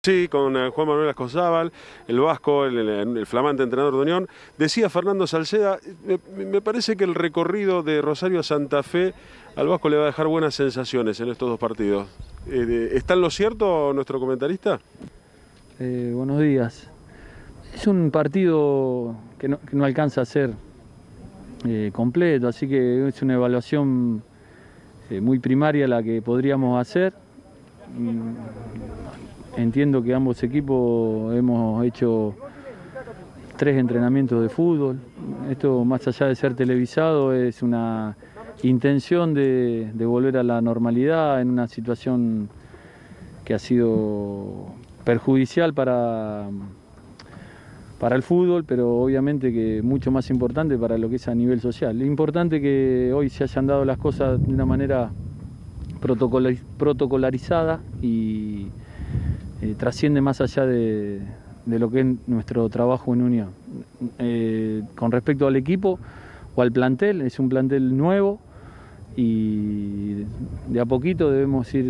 Sí, con Juan Manuel Asconzábal, el vasco, el flamante entrenador de Unión. Decía Fernando Salceda, me parece que el recorrido de Rosario a Santa Fe al vasco le va a dejar buenas sensaciones en estos dos partidos. ¿Está en lo cierto nuestro comentarista? Buenos días. Es un partido que no alcanza a ser completo, así que es una evaluación muy primaria la que podríamos hacer. Entiendo que ambos equipos hemos hecho 3 entrenamientos de fútbol. Esto, más allá de ser televisado, es una intención de volver a la normalidad en una situación que ha sido perjudicial para el fútbol, pero obviamente que mucho más importante para lo que es a nivel social. Es importante que hoy se hayan dado las cosas de una manera protocolarizada y trasciende más allá de lo que es nuestro trabajo en Unión. Con respecto al equipo o al plantel, es un plantel nuevo y de a poquito debemos ir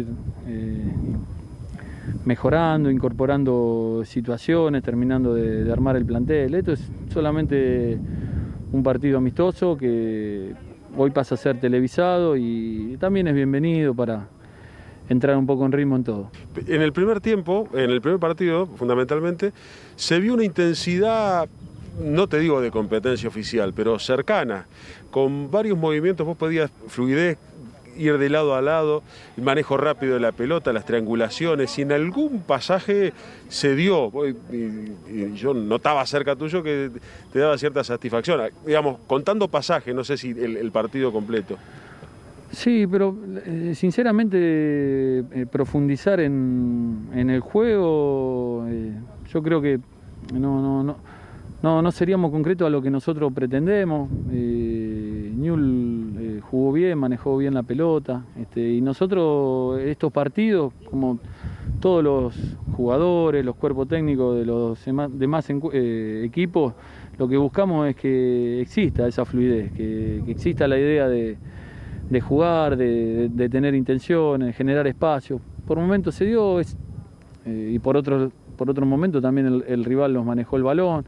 mejorando, incorporando situaciones, terminando de armar el plantel. Esto es solamente un partido amistoso que hoy pasa a ser televisado y también es bienvenido para entrar un poco en ritmo en todo. En el primer tiempo, en el primer partido, fundamentalmente, se vio una intensidad, no te digo de competencia oficial, pero cercana. Con varios movimientos vos podías fluidez, ir de lado a lado, el manejo rápido de la pelota, las triangulaciones, y en algún pasaje se dio, y yo notaba cerca tuyo que te daba cierta satisfacción, digamos, contando pasajes, no sé si el partido completo. Sí, pero sinceramente profundizar en el juego, yo creo que no seríamos concretos a lo que nosotros pretendemos. Newell's jugó bien, manejó bien la pelota, y nosotros estos partidos, como todos los jugadores, los cuerpos técnicos de los demás equipos, lo que buscamos es que exista esa fluidez, que exista la idea de jugar, de tener intenciones, de generar espacio. Por momentos se dio y por otro momento también el rival nos manejó el balón.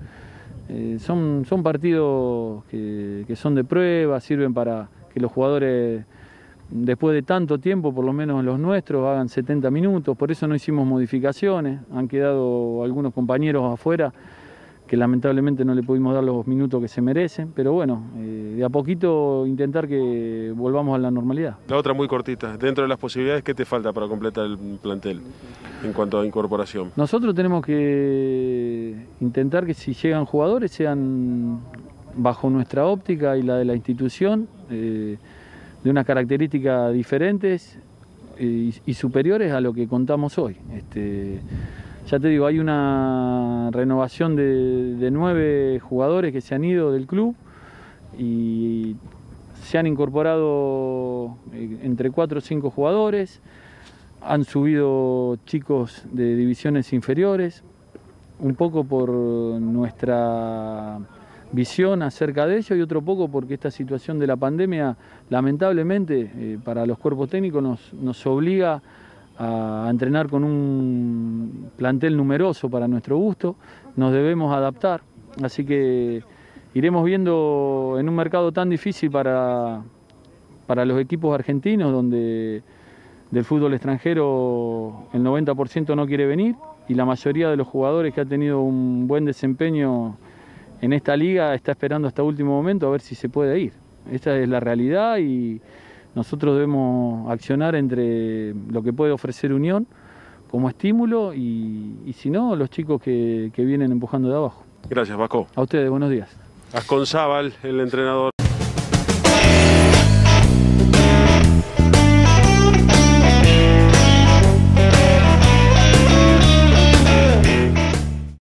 Son partidos que son de prueba, sirven para que los jugadores, después de tanto tiempo, por lo menos los nuestros, hagan 70 minutos. Por eso no hicimos modificaciones. Han quedado algunos compañeros afuera que lamentablemente no le pudimos dar los minutos que se merecen, pero bueno, de a poquito intentar que volvamos a la normalidad. La otra muy cortita, dentro de las posibilidades, ¿qué te falta para completar el plantel en cuanto a incorporación? Nosotros tenemos que intentar que si llegan jugadores sean bajo nuestra óptica y la de la institución, de unas características diferentes y superiores a lo que contamos hoy. Ya te digo, hay una renovación de 9 jugadores que se han ido del club y se han incorporado entre 4 o 5 jugadores, han subido chicos de divisiones inferiores, un poco por nuestra visión acerca de ello y otro poco porque esta situación de la pandemia, lamentablemente, para los cuerpos técnicos nos obliga a entrenar con un plantel numeroso para nuestro gusto, nos debemos adaptar, así que iremos viendo en un mercado tan difícil para los equipos argentinos, donde del fútbol extranjero el 90% no quiere venir y la mayoría de los jugadores que ha tenido un buen desempeño en esta liga está esperando hasta último momento a ver si se puede ir. Esta es la realidad y nosotros debemos accionar entre lo que puede ofrecer Unión como estímulo y si no, los chicos que vienen empujando de abajo. Gracias, Vasco. A ustedes, buenos días. Asconzábal, el entrenador.